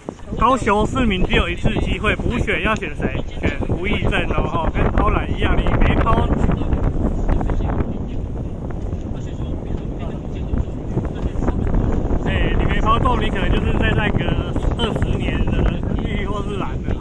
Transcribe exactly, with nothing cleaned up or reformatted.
高雄市民只有一次机会补选，要选谁？选吴益政哦，哈，跟超懒一样，李梅抛。哎，李梅抛动力可能就是在那个二十年的绿或是蓝的。